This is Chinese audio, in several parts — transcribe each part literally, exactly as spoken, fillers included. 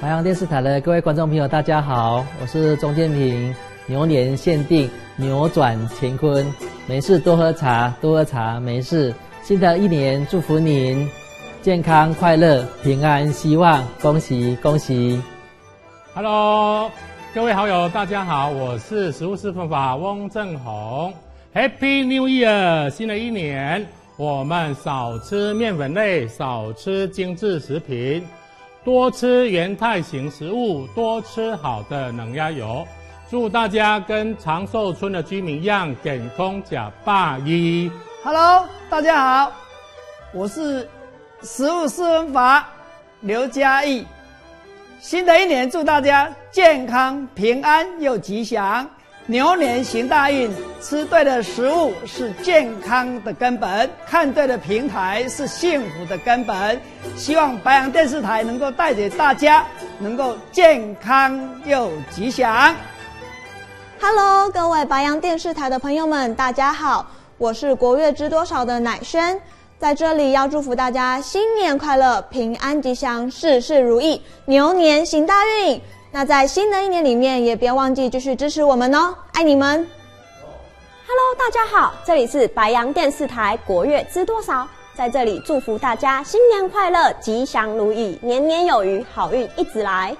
白洋电视台的各位观众朋友，大家好，我是钟建平。牛年限定扭转乾坤，没事多喝茶，多喝茶没事。新的一年祝福您健康快乐、平安希望，恭喜恭喜。 Hello， 各位好友，大家好，我是食物师分法翁正宏。Happy New Year！ 新的一年，我们少吃面粉类，少吃精致食品。多吃原态型食物，多吃好的能压油。祝大家跟长寿村的居民一样，健康假百亿。 Hello， 大家好，我是食物四分法刘嘉义。新的一年，祝大家健康、平安又吉祥。牛年行大运，吃对的食物是健康的根本，看对的平台是幸福的根本。希望白洋电视台能够带给大家能够健康又吉祥。 Hello， 各位白洋电视台的朋友们，大家好，我是国乐知多少的乃萱，在这里要祝福大家新年快乐，平安吉祥，事事如意，牛年行大运。那在新的一年里面，也别忘记继续支持我们哦，爱你们。 Hello， 大家好，这里是白洋电视台国乐知多少，在这里祝福大家新年快乐，吉祥如意，年年有余，好运一直来。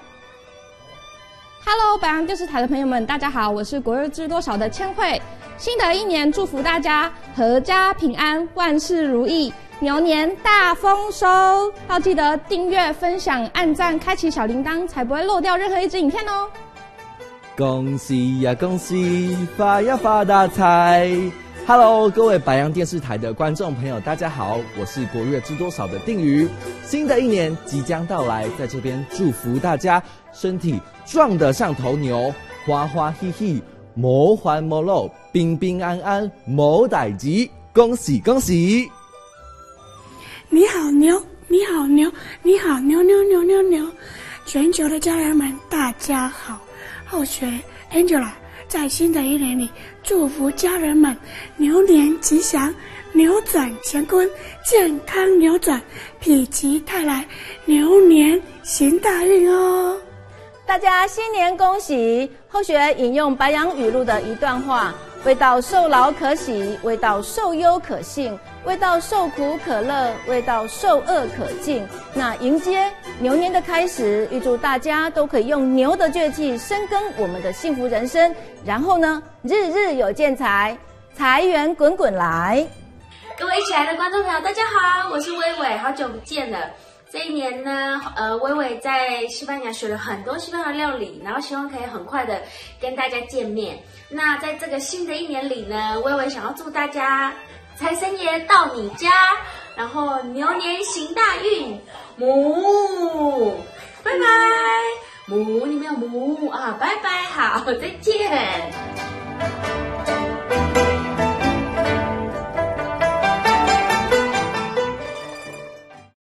Hello， 白洋电视台的朋友们，大家好，我是国乐知多少的千惠。新的一年，祝福大家阖家平安，万事如意，牛年大丰收。要记得订阅、分享、按赞、开启小铃铛，才不会漏掉任何一支影片哦。 恭喜呀恭喜，发呀发大财！ Hello， 各位白洋电视台的观众朋友，大家好，我是国乐知多少的定宇。新的一年即将到来，在这边祝福大家身体壮得像头牛，花花喜喜，无烦无恼，平平安安，无代志，恭喜恭喜！ 你好牛，你好牛，你好牛牛牛牛牛！全球的家人们，大家好，后学 Angela。在新的一年里，祝福家人们牛年吉祥，扭转乾坤，健康扭转，否极泰来，牛年行大运哦！ 大家新年恭喜！后学引用白洋语录的一段话：未到受劳可喜，未到受忧可幸，未到受苦可乐，未到受饿可敬。那迎接牛年的开始，预祝大家都可以用牛的倔气深耕我们的幸福人生，然后呢，日日有见财，财源滚滚来。 各位亲爱的观众朋友，大家好，我是薇薇，好久不见了。这一年呢，呃，薇薇在西班牙学了很多西班牙料理，然后希望可以很快的跟大家见面。那在这个新的一年里呢，薇薇想要祝大家财神爷到你家，然后牛年行大运，母，拜拜，母，你们有母啊，拜拜，好，再见。